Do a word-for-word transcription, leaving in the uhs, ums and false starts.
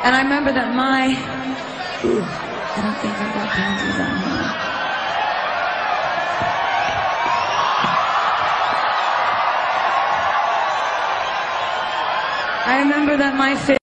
And I remember that my, ooh, I don't think I've got panties on here. I remember that my